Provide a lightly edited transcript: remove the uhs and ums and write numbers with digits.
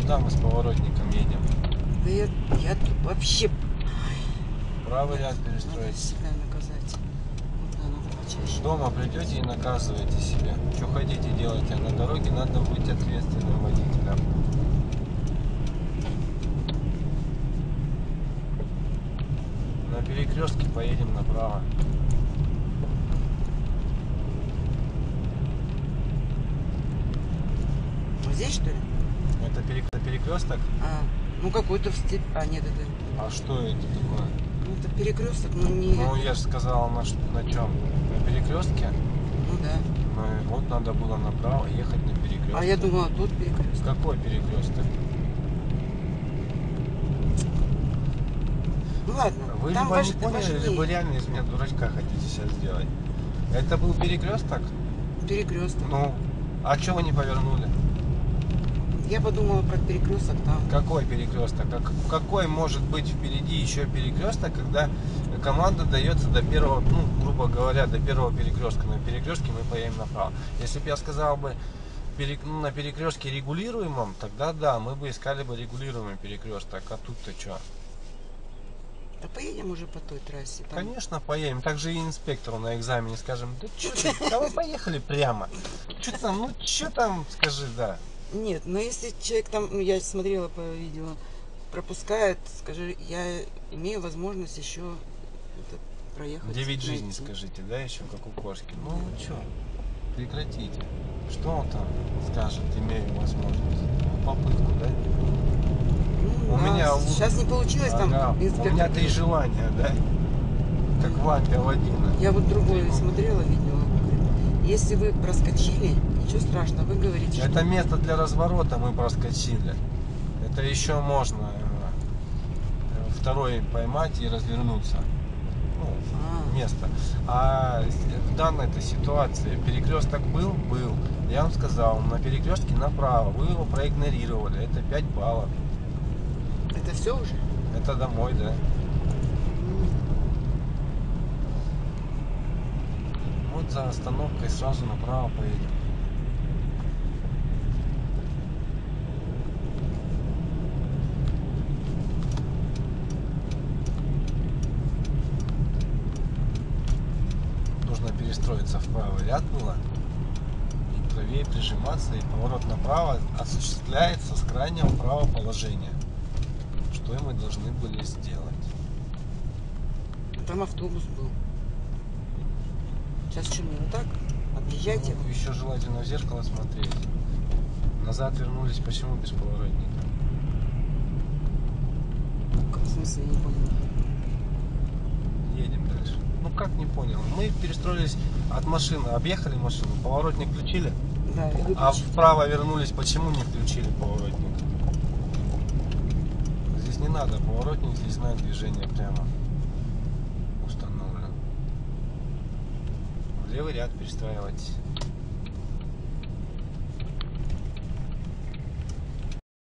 Куда мы с поворотником едем? Да я тут вообще... Правый ряд Надо перестроить. себя наказать. Да, надо почаще. Дома придете и наказываете себя. Что хотите делайте, а на дороге надо быть ответственным водителем. На перекрестке поедем направо. Вот здесь, что ли? Это перекресток? Ну какой-то в степь... нет, это... А что это такое? Ну, это перекресток, но не... Ну, я же сказал, на чем? На перекрестке? Ну да. Ну, вот надо было направо ехать на перекресток. А я думала, тут перекресток. Какой перекресток? Ну ладно. Вы там либо не поняли, либо реально из меня дурачка хотите сейчас сделать. Это был перекресток? Перекресток. Ну, а что вы не повернули? Я подумала про перекресток там. Какой перекресток? Какой может быть впереди еще перекресток, когда команда дается до первого, ну, грубо говоря, до первого перекрестка. На перекрестке мы поедем направо. Если бы я сказал бы на перекрестке регулируемом, тогда да, мы бы искали бы регулируемый перекресток. А тут-то что? Да поедем уже по той трассе. Там... Конечно, поедем. Также и инспектору на экзамене скажем, да что ты, да вы поехали прямо. Что там, ну что там, скажи, да. Нет, но если человек там, ну, я смотрела по видео, пропускает, скажи, я имею возможность еще проехать. 9 жизней скажите, да, еще как у кошки. Ну что, прекратите. Что он там скажет, имею возможность? Попытку, да? Ну, У меня сейчас не получилось там. У меня 3 желания, да? Как Ванька Аладдина. Я вот другое смотрела видео. Если вы проскочили, ничего страшного, вы говорите, это место для разворота мы проскочили. Это еще можно второй поймать и развернуться. Ну, место. А в данной-то ситуации перекресток был? Был. Я вам сказал, на перекрестке направо. Вы его проигнорировали. Это 5 баллов. Это все уже? Это домой, да. Вот за остановкой сразу направо поедем. Нужно перестроиться в правый ряд было. И правее прижиматься. И поворот направо осуществляется с крайнего правого положения. Что мы должны были сделать? Там автобус был. Сейчас что, мне вот так? Объезжайте. Ну, еще желательно в зеркало смотреть. Назад вернулись, почему без поворотника? Как, в смысле, я не понял. Едем дальше. Ну как не понял? Мы перестроились от машины, объехали машину, поворотник включили, Да, а вправо вернулись, почему не включили поворотник? Здесь не надо поворотник, здесь знак движения прямо установлен. В левый ряд перестраивать.